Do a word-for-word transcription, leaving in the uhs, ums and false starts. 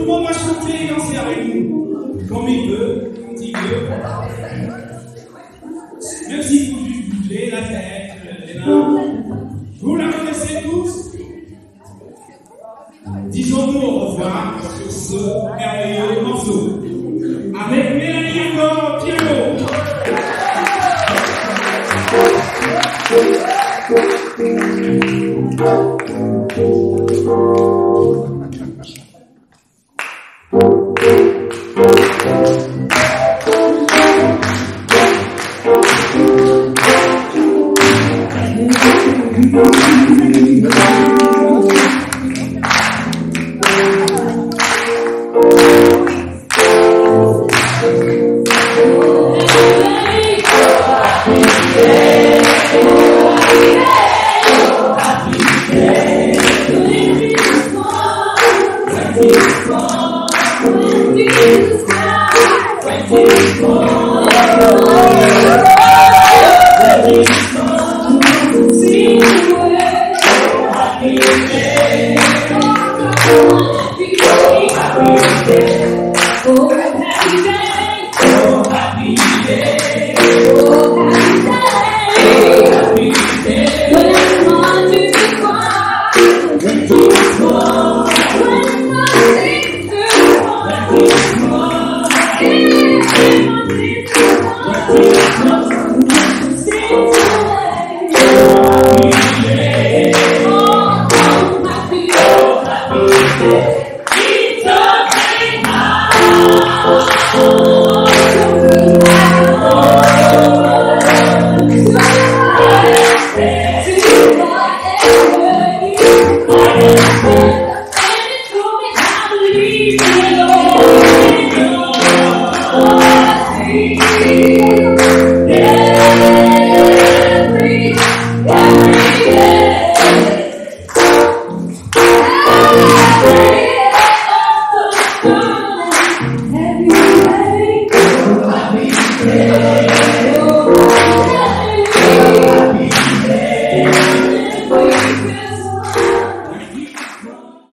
monde va chanter et danser avec nous. Comme il veut, quand il veut. Même s'il faut juste bouger la tête, les mains. Vous la connaissez tous? Disons-nous au revoir sur ce merveilleux morceau. Avec Mélanie encore au piano. Oh,